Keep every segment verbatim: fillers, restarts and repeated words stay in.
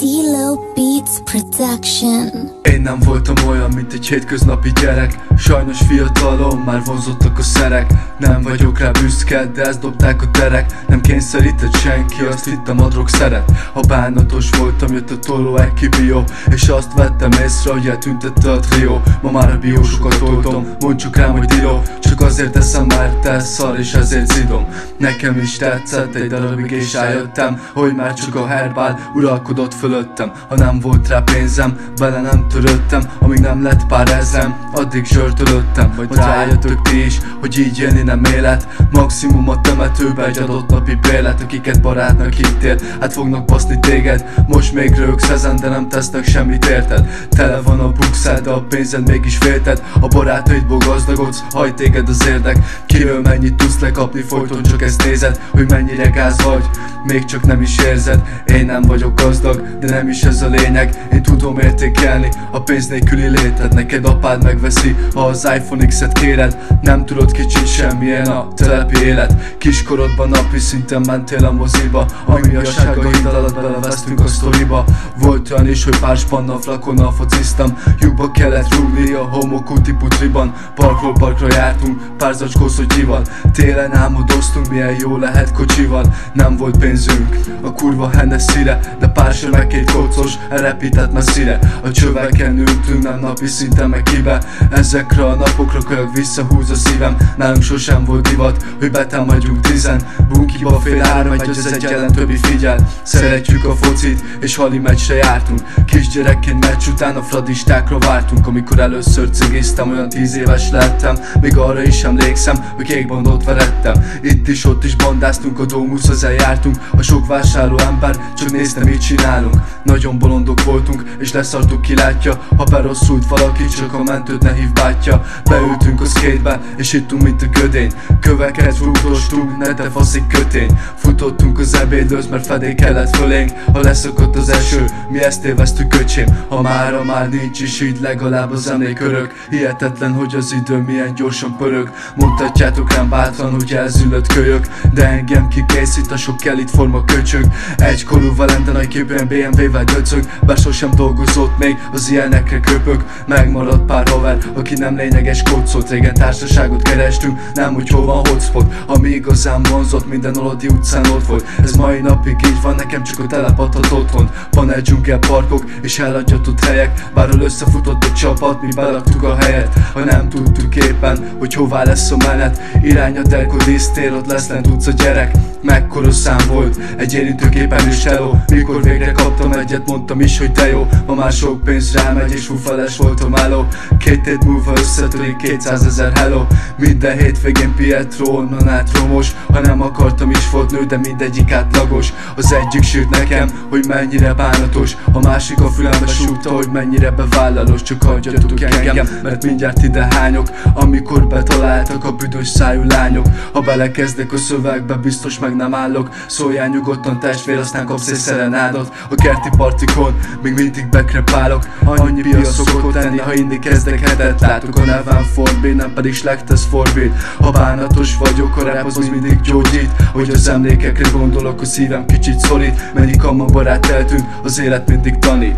D-Lo Beats Production. Én nem voltam olyan, mint egy hétköznapi gyerek. Sajnos fiatalon már vonzottak a szerek. Nem vagyok rá büszke, de ezt dobták a terek. Nem kényszerített senki, azt hittem a drog szeret. Ha bánatos voltam, jött a tolló Ekibio, és azt vettem észre, hogy eltüntette a trió. Ma már a biósokat oltom, mondd csak rám, hogy Dilo. Csak azért eszem, mert te szar, és ezért zidom. Nekem is tetszett egy darabig, és rájöttem, hogy már csak a herbál uralkodott fölöttem. Ha nem volt rá pénzem, vele nem törődtem. Amíg nem lett pár ezrem, addig zsörtölöttem. Majd rájöttök ti is, hogy így élni nem élet. Maximum a temetőbe egy adott napi bérlet. Akiket barátnak hittél, hát fognak baszni téged. Most még rögsz ezen, de nem tesznek semmit érted. Tele van a bukszád, de a pénzed mégis félted. A barátaidból gazdagodsz, hajt téged az érdek. Kiről mennyit tudsz lekapni, folyton csak ezt nézed, hogy mennyire gáz vagy, még csak nem is érzed. Én nem vagyok gazdag, de nem is ez a lényeg. Én tudom értékelni a pénz nélküli létet. Neked apád megveszi, ha az iPhone X-et kéred. Nem tudod kicsit semmilyen a telepi élet. Kiskorodban napi szinten mentél a moziba, ami a sággaid alatt belevesztünk a sztoriba. Volt olyan is, hogy pár spannal flakonnal fociztam. Lyukba kellett rúgni a homokulti putriban. Parkról parkra jártunk, pár zacskó szotyival. Télen álmodoztunk, milyen jó lehet kocsival. Nem volt pénzünk a kurva Hennessy-re, de pár sör meg két kocos elrepített messzire. A csöveken ültünk, nem napi szinten meg kibe. Ezekre a napokra kölyök visszahúz a szívem. Nálunk sosem volt divat, hogy betámadjunk tizen. Bunkiba fél három, egy az egy ellen többi figyel. Szeretjük a focit, és hali meccsre jártunk. Kisgyerekként meccs után a fradistákra vártunk. Amikor először cigiztem, olyan tíz éves lettem. Még arra is emlékszem, hogy kékbandot verettem. Itt is ott is bandáztunk, a Domushoz eljártunk. A sok vásárló ember csak nézte, mit csinálunk. Nagyon bolondok voltunk, és leszartuk, ki látja. Ha berosszult valaki, csak a mentőt ne hív bátyja. Beültünk a skatebe, és ittunk, mint a gödény. Köveket rúgdostunk, ne te faszik kötény. Futottunk az ebédlőz, mert fedél kellett fölénk. Ha leszakadt az eső, mi ezt élveztük, öcsém. Ha mára már nincs is, így legalább az emlék örök. Hihetetlen, hogy az idő milyen gyorsan pörög. Mutatjátok rám bátran, hogy elzülött kölyök, de engem kikészít a sok kell itt forma köcsög. Egykorú Valente nagy képűen bé em vé-vel döcög. Bár sosem dolgozott még, az ilyenekre köpök. Megmaradt pár haver, aki nem lényeges kócolt. Régen társaságot kerestünk, nem úgy hol van hotspot. Ami igazán vonzott, minden Aladi utcán ott volt. Ez mai napig így van, nekem csak a telep adhat otthont. Panel dzsungel parkok és elhagyhatott helyek. Bárhol összefutott egy csapat, mi belaktuk a helyet. Ha nem tudtuk éppen, hogy hová lesz a menet. Irány a Delco dísztér, ott lesz lent utca gyerek. Mekkora szám volt, egy érintőképen is hello. Mikor végre kaptam egyet, mondtam is, hogy de jó. Ma már sok pénz rámegy, és húfeles volt a meló. Két hét múlva összetörik kétszázezer hello. Minden hétvégén Pietro, onnan át romos. Ha nem akartam is volt nő, de mindegyik átlagos. Az egyik sírt nekem, hogy mennyire bánatos. A másik a fülembe súgta, hogy mennyire bevállalos. Csak hagyjatok engem, mert mindjárt ide hányok. Amikor betaláltak a büdös szájú lányok. Ha belekezdek a szövegbe, biztos meg nem állok. Szóljál nyugodtan testvér, aztán kapsz egy szerenádot. A kerti partikon még mindig bekrepálok. Annyi pia szokott tenni, ha inni kezdek hetet. Látok a nevem Forbé, nem pedig Slechtesz Forbét. Ha bánatos vagyok, a rap az mindig gyógyít. Hogy az emlékekre gondolok, a szívem kicsit szorít. Mennyi kamma barát eltűnt, az élet mindig tanít.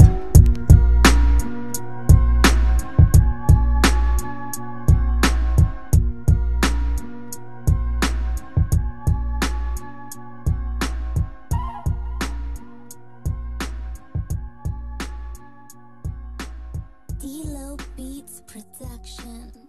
D-Lo Beats Production.